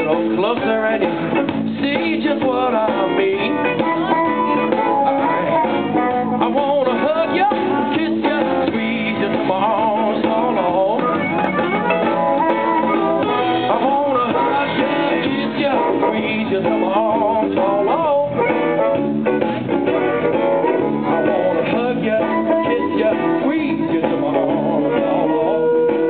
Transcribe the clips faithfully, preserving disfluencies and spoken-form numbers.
little closer and you see just what I mean. I, I wanna hug you, kiss you, squeeze you to my arms all over. I wanna hug you, kiss you, squeeze you to my arms all over. I wanna hug you, kiss you, squeeze you to my arms all over.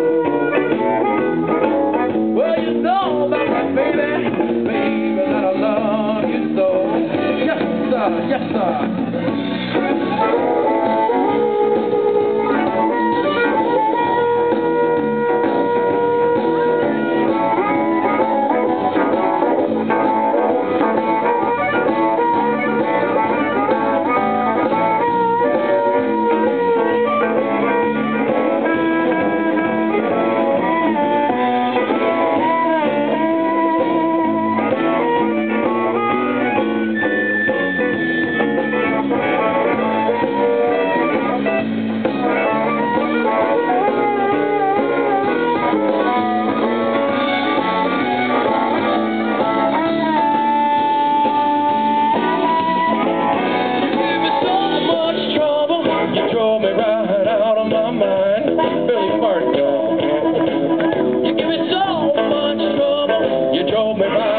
Well, you know that's right, baby, baby, that I love you so. Yes, sir, yes, sir. You give me so much trouble, you drove me right.